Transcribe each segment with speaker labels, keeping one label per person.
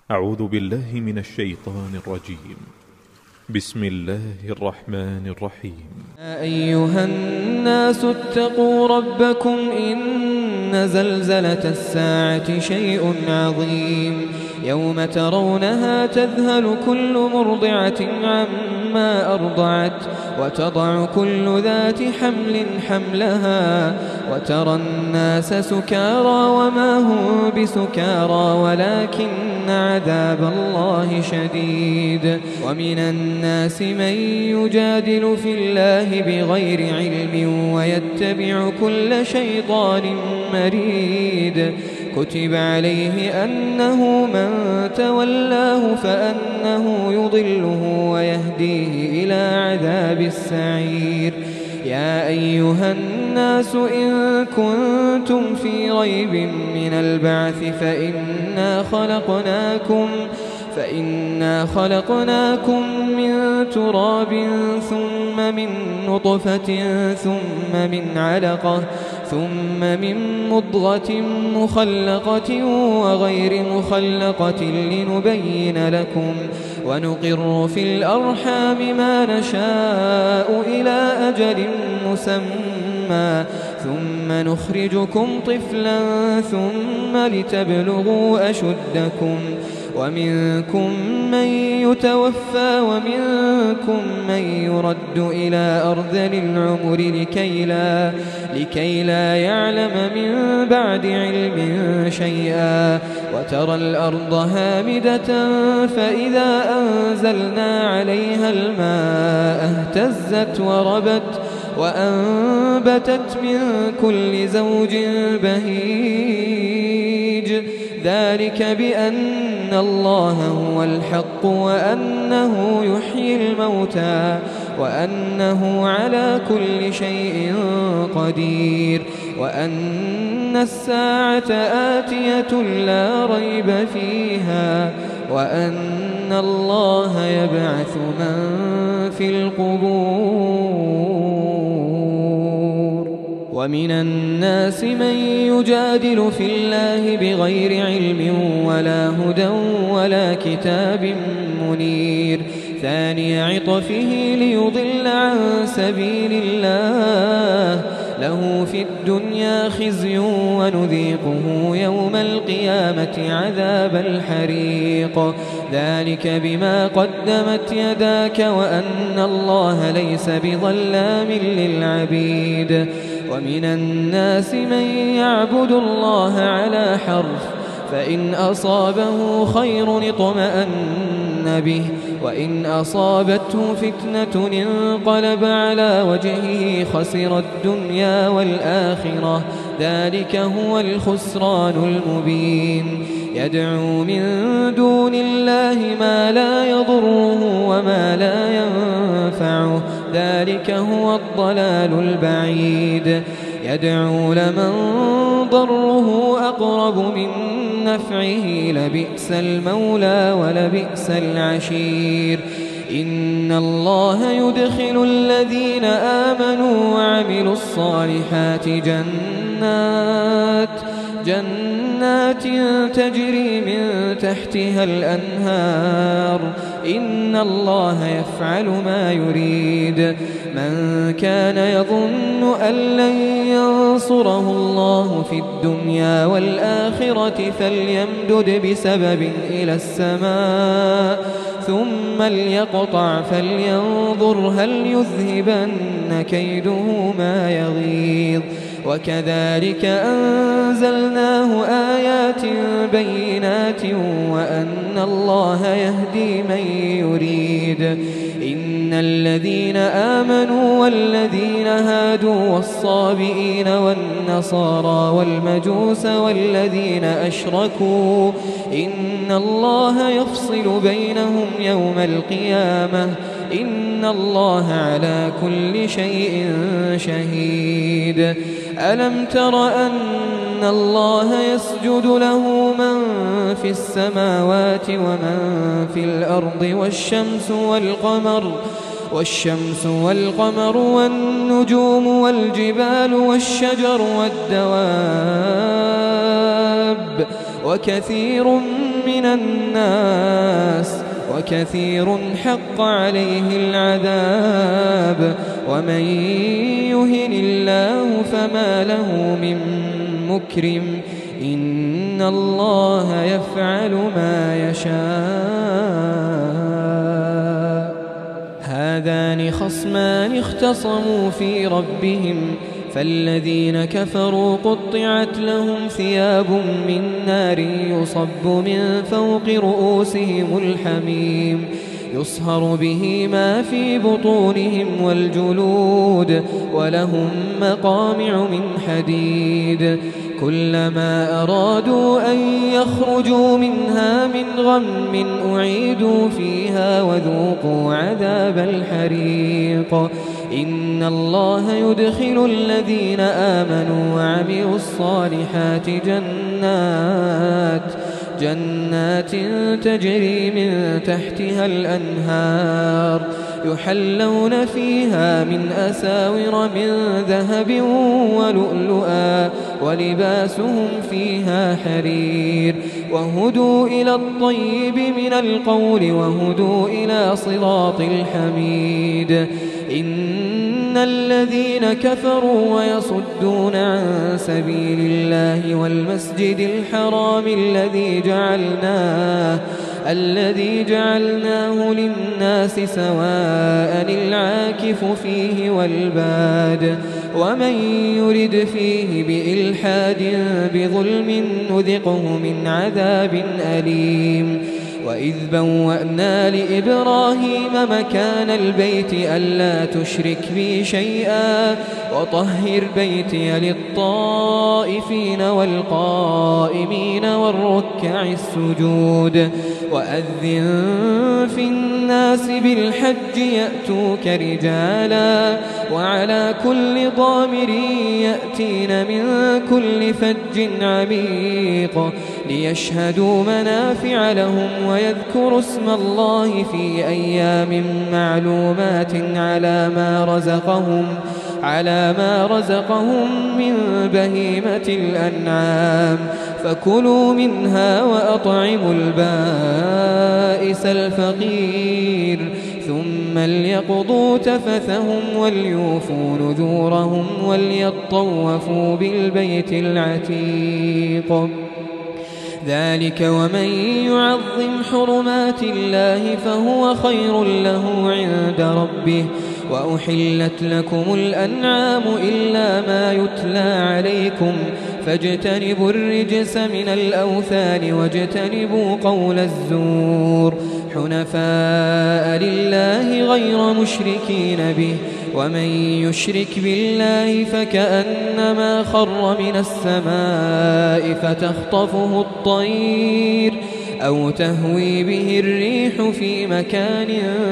Speaker 1: أعوذ بالله من الشيطان الرجيم. بسم الله الرحمن الرحيم.
Speaker 2: يا أيها الناس اتقوا ربكم إن زلزلة الساعة شيء عظيم يوم ترونها تذهل كل مرضعة عما أرضعت وتضع كل ذات حمل حملها وترى الناس سكارى وما هم بسكارى ولكن عذاب الله شديد. ومن الناس من يجادل في الله بغير علم ويتبع كل شيطان مريد. كتب عليه أنه من تولاه فأنه يضله ويهديه إلى عذاب السعير. يا أيها الناس إن كنتم في ريب من البعث فإنا خلقناكم من تراب ثم من نطفة ثم من علقة ثم من مضغة مخلقة وغير مخلقة لنبين لكم ونقر في الأرحام ما نشاء إلى أجل مسمى ثم نخرجكم طفلا ثم لتبلغوا أشدكم ومنكم من يتوفى ومنكم من يرد إلى أرذل العمر لكي لا يعلم من بعد علم شيئا. وترى الأرض هامدة فإذا أنزلنا عليها الماء اهتزت وربت وأنبتت من كل زوج بهيج. ذلك بأن الله هو الحق وأنه يحيي الموتى وأنه على كل شيء قدير وأن الساعة آتية لا ريب فيها وأن الله يبعث من في القبور. ومن الناس من يجادل في الله بغير علم ولا هدى ولا كتاب منير. ثاني عطفه ليضل عن سبيل الله له في الدنيا خزي ونذيقه يوم القيامة عذاب الحريق. ذلك بما قدمت يداك وأن الله ليس بظلام للعبيد. ومن الناس من يعبد الله على حرف فإن أصابه خير اطمأن به وإن أصابته فتنة انقلب على وجهه خسر الدنيا والآخرة. ذلك هو الخسران المبين. يدعو من دون الله ما لا يضره وما لا ينفعه. ذلك هو الضلال البعيد. يدعو لمن ضره أقرب من نفعه لبئس المولى ولبئس العشير. إن الله يدخل الذين آمنوا وعملوا الصالحات جنات تجري من تحتها الأنهار. إن الله يفعل ما يريد. من كان يظن أن لن ينصره الله في الدنيا والآخرة فليمدد بسبب إلى السماء ثم ليقطع فلينظر هل يذهبن كيده ما يغيظ. وكذلك أنزلناه آيات بينات وأن الله يهدي من يريد. إن الذين آمنوا والذين هادوا والصابئين والنصارى والمجوس والذين أشركوا إن الله يفصل بينهم يوم القيامة. إن الله على كل شيء شهيد. ألم تر أن الله يسجد له من في السماوات ومن في الأرض والشمس والقمر والنجوم والجبال والشجر والدواب وكثير من الناس وكثير حق عليه العذاب ومن يهن الله فما له من مكرم إن الله يفعل ما يشاء هذان خصمان اختصموا في ربهم فالذين كفروا قطعت لهم ثياب من نار يصب من فوق رؤوسهم الحميم يصهر به ما في بطونهم والجلود ولهم مقامع من حديد كلما أرادوا أن يخرجوا منها من غم أعيدوا فيها وذوقوا عذاب الحريق إن الله يدخل الذين آمنوا وعملوا الصالحات جنات تجري من تحتها الأنهار يحلون فيها من أساور من ذهب ولؤلؤا ولباسهم فيها حرير وهدوا إلى الطيب من القول وهدوا إلى صراط الحميد إن الذين كفروا ويصدون عن سبيل الله والمسجد الحرام الذي جعلناه للناس سواء العاكف فيه والباد ومن يرد فيه بإلحاد بظلم نذقه من عذاب أليم وإذ بوأنا لإبراهيم مكان البيت ألا تشرك بي شيئا وطهر بيتي للطائفين والقائمين والركع السجود وأذن في الناس بالحج يأتوك رجالا وعلى كل ضامر يأتين من كل فج عميق ليشهدوا منافع لهم ويذكروا اسم الله في أيام معلومات على ما رزقهم من بهيمة الأنعام فكلوا منها وأطعموا البائس الفقير ثم ليقضوا تفثهم وليوفوا نذورهم وليطوفوا بالبيت العتيق ذلك ومن يعظم حرمات الله فهو خير له عند ربه وأحلت لكم الأنعام إلا ما يتلى عليكم فاجتنبوا الرجس من الأوثان واجتنبوا قول الزور حنفاء لله غير مشركين به ومن يشرك بالله فكأنما خر من السماء فتخطفه الطير أو تهوي به الريح في مكان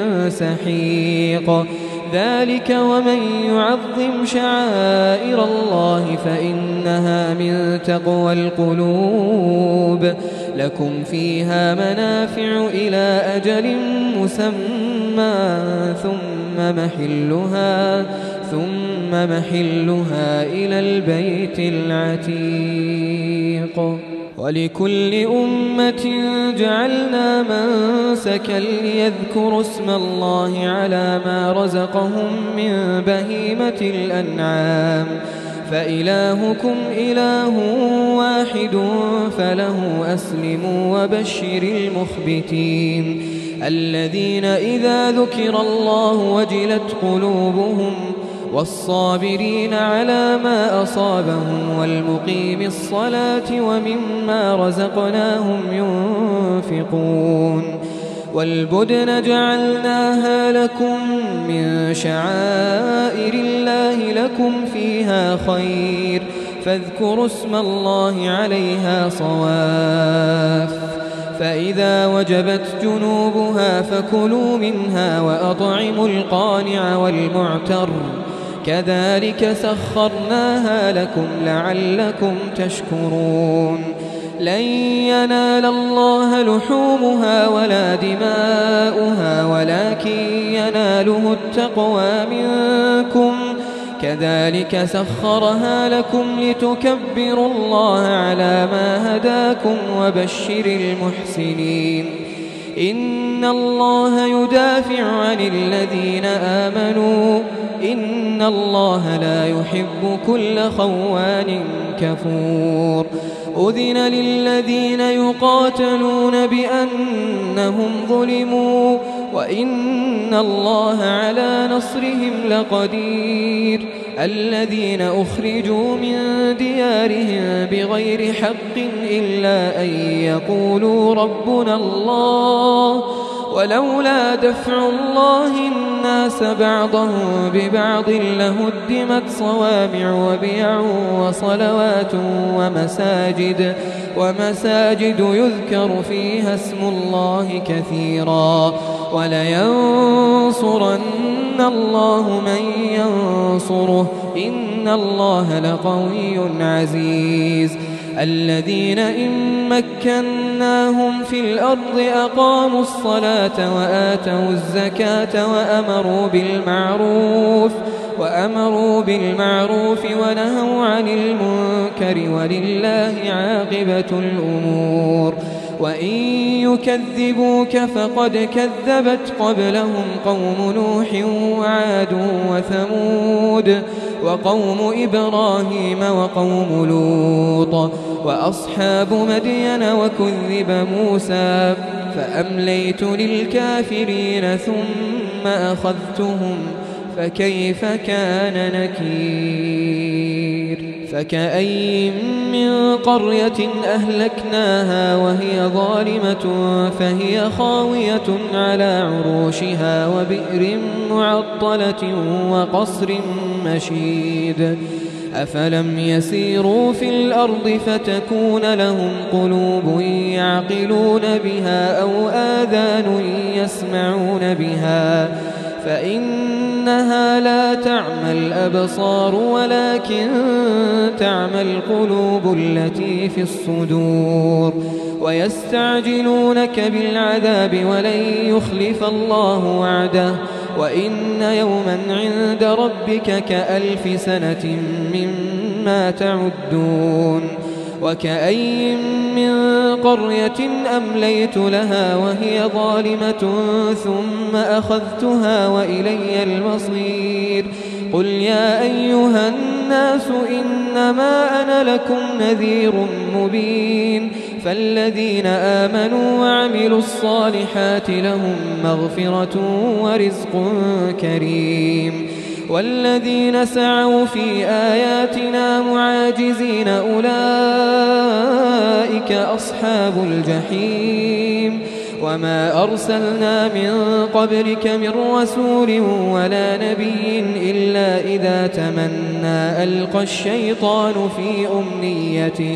Speaker 2: سحيق ذلك ومن يعظم شعائر الله فإنها من تقوى القلوب لكم فيها منافع إلى أجل مسمى ثم محلها إلى البيت العتيق ولكل أمة جعلنا منسكا ليذكروا اسم الله على ما رزقهم من بهيمة الأنعام فإلهكم إله واحد فله أسلموا وبشر المخبتين الذين إذا ذكر الله وجلت قلوبهم والصابرين على ما أصابهم والمقيم الصلاة ومما رزقناهم ينفقون والبدن جعلناها لكم من شعائر الله لكم فيها خير فاذكروا اسم الله عليها صواف فإذا وجبت جنوبها فكلوا منها وأطعموا القانع والمعتر كذلك سخرناها لكم لعلكم تشكرون لن ينال الله لحومها ولا دماؤها ولكن يناله التقوى منكم كذلك سخرها لكم لتكبروا الله على ما هداكم وبشر المحسنين. إن الله يدافع عن الذين آمنوا إن الله لا يحب كل خوان كفور. أذن للذين يقاتلون بأنهم ظلموا وإن الله على نصرهم لقدير. الذين أخرجوا من ديارهم بغير حق إلا أن يقولوا ربنا الله ولولا دفع الله الناس بعضهم ببعض لهدمت صوامع وبيع وصلوات ومساجد يذكر فيها اسم الله كثيرا ولينصرن الله من ينصره إن الله لقوي عزيز. الذين إن مكناهم في الأرض أقاموا الصلاة وآتوا الزكاة وأمروا بالمعروف ونهوا عن المنكر ولله عاقبة الأمور. وإن يكذبوك فقد كذبت قبلهم قوم نوح وعاد وثمود وقوم إبراهيم وقوم لوط وأصحاب مدين وكذب موسى فأمليت للكافرين ثم أخذتهم فكيف كان نكير. فكأين من قرية أهلكناها وهي ظالمة فهي خاوية على عروشها وبئر معطلة وقصر مشيد. أفلم يسيروا في الأرض فتكون لهم قلوب يعقلون بها أو آذان يسمعون بها فإنها لا تعمى الأبصار ولكن تعمى القلوب التي في الصدور. ويستعجلونك بالعذاب ولن يخلف الله وعده وإن يوما عند ربك كألف سنة مما تعدون. وكأين من قرية أمليت لها وهي ظالمة ثم أخذتها وإلي المصير. قل يا أيها الناس إنما أنا لكم نذير مبين. فالذين آمنوا وعملوا الصالحات لهم مغفرة ورزق كريم. والذين سعوا في آياتنا معاجزين أولئك أصحاب الجحيم. وما أرسلنا من قبلك من رسول ولا نبي إلا إذا تمنى ألقى الشيطان في أمنيته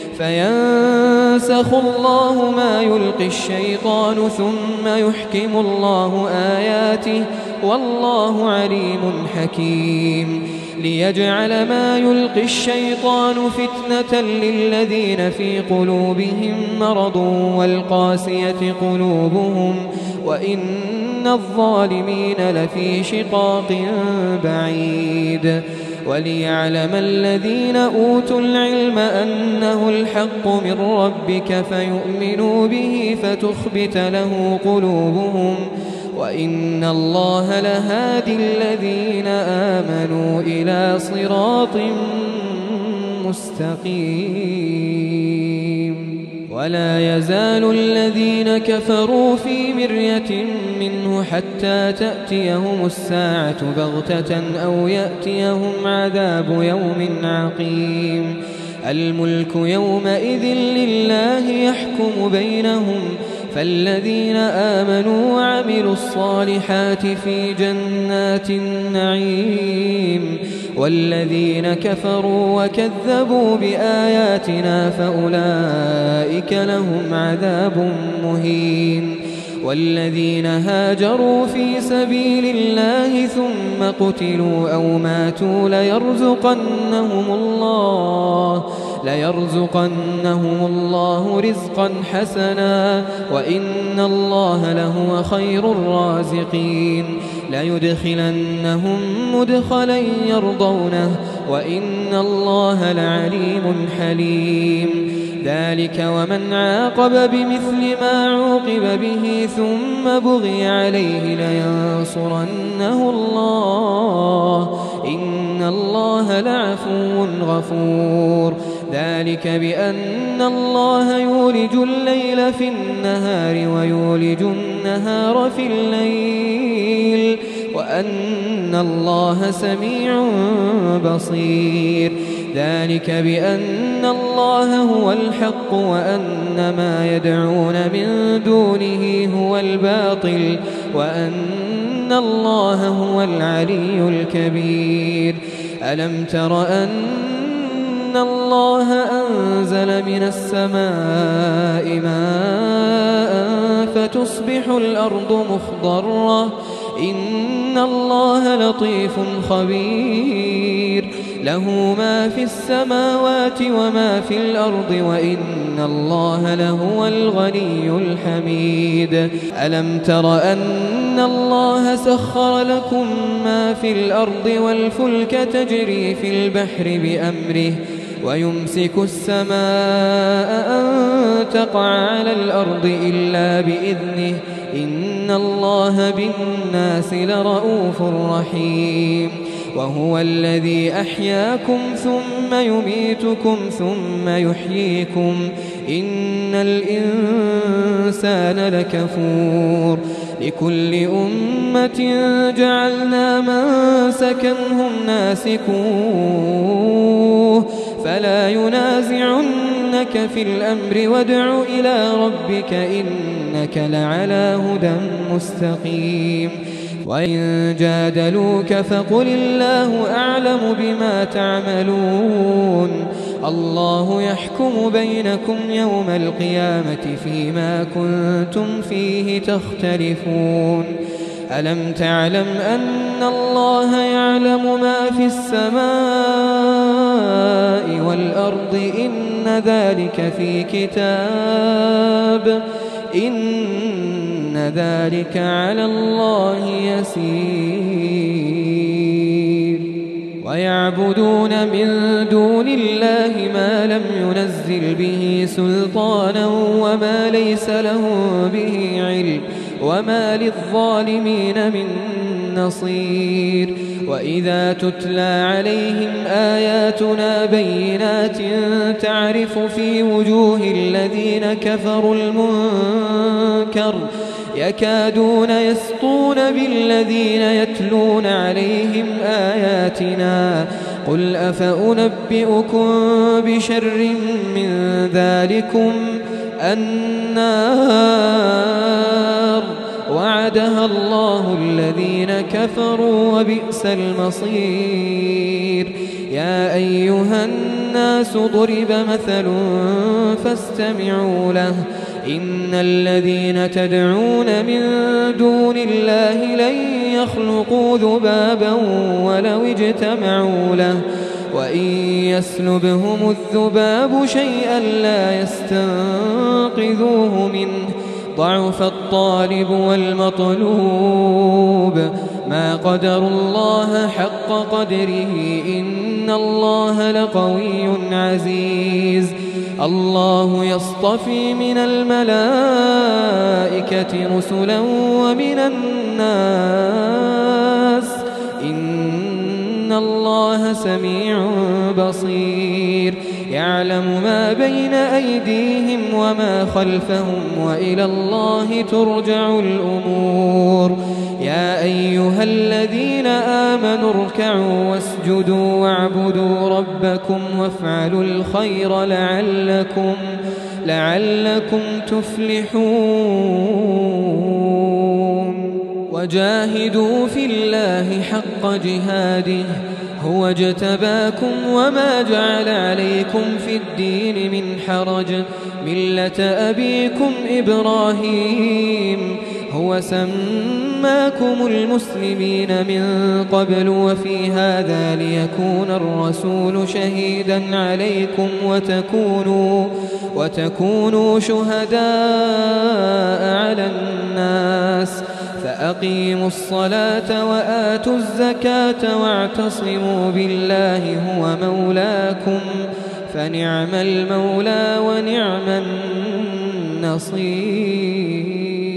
Speaker 2: فينسخ الله ما يلقي الشيطان ثم يحكم الله آياته والله عليم حكيم. ليجعل ما يلقي الشيطان فتنة للذين في قلوبهم مرض والقاسية قلوبهم وإن الظالمين لفي شقاق بعيد. وليعلم الذين أوتوا العلم أنه الحق من ربك فيؤمنوا به فتخبت له قلوبهم وإن الله لهادي الذين آمنوا إلى صراط مستقيم. ولا يزال الذين كفروا في مرية منه حتى تأتيهم الساعة بغتة أو يأتيهم عذاب يوم عقيم. الملك يومئذ لله يحكم بينهم فالذين آمنوا وعملوا الصالحات في جنات النعيم والذين كفروا وكذبوا بآياتنا فأولئك لهم عذاب مهين. والذين هاجروا في سبيل الله ثم قتلوا أو ماتوا ليرزقنهم الله رزقا حسنا وإن الله لهو خير الرازقين. ليدخلنهم مدخلا يرضونه وإن الله لعليم حليم. ذلك ومن عاقب بمثل ما عوقب به ثم بغي عليه لينصرنه الله إن الله لعفو غفور ذلك بأن الله يولج الليل في النهار ويولج النهار في الليل وأن الله سميع بصير ذلك بأن الله هو الحق وأن ما يدعون من دونه هو الباطل وأن الله هو العلي الكبير ألم تر أن الله أنزل من السماء ماء فتصبح الأرض مخضرة إن الله لطيف خبير له ما في السماوات وما في الأرض وإن الله لهو الغني الحميد ألم تر أن الله سخر لكم ما في الأرض والفلك تجري في البحر بأمره ويمسك السماء أن تقع على الأرض إلا بإذنه إن الله بالناس لرؤوف رحيم وهو الذي أحياكم ثم يميتكم ثم يحييكم إن الإنسان لكفور لكل أمة جعلنا منسكا هم ناسكوه فلا ينازعنك في الأمر وادع إلى ربك إنك لعلى هدى مستقيم وإن جادلوك فقل الله أعلم بما تعملون الله يحكم بينكم يوم القيامة فيما كنتم فيه تختلفون ألم تعلم أن الله يعلم ما في السماء والأرض إن ذلك في كتاب إن ذلك على الله يسير ويعبدون من دون الله ما لم ينزل به سلطانا وما ليس لهم به علم وما للظالمين من نصير وإذا تتلى عليهم آياتنا بينات تعرف في وجوه الذين كفروا المنكر يكادون يسطون بالذين يتلون عليهم آياتنا قل أفأنبئكم بشر من ذلكم النار وعدها الله الذين كفروا وبئس المصير يا أيها الناس ضرب مثل فاستمعوا له إن الذين تدعون من دون الله لن يخلقوا ذبابا ولو اجتمعوا له وإن يسلبهم الذباب شيئا لا يستنقذوه منه ضعف الطالب والمطلوب ما قدروا الله حق قدره إن الله لقوي عزيز الله يصطفي من الملائكة رسلا ومن الناس إن الله سميع بصير يعلم ما بين أيديهم وما خلفهم وإلى الله ترجع الأمور يا أيها الذين آمنوا اركعوا واسجدوا واعبدوا ربكم وافعلوا الخير لعلكم تفلحون وجاهدوا في الله حق جهاده هو اجتباكم وما جعل عليكم في الدين من حرج ملة أبيكم إبراهيم هو سماكم المسلمين من قبل وفي هذا ليكون الرسول شهيدا عليكم وتكونوا شهداء على الناس فأقيموا الصلاة وآتوا الزكاة واعتصموا بالله هو مولاكم فنعم المولى ونعم النصير.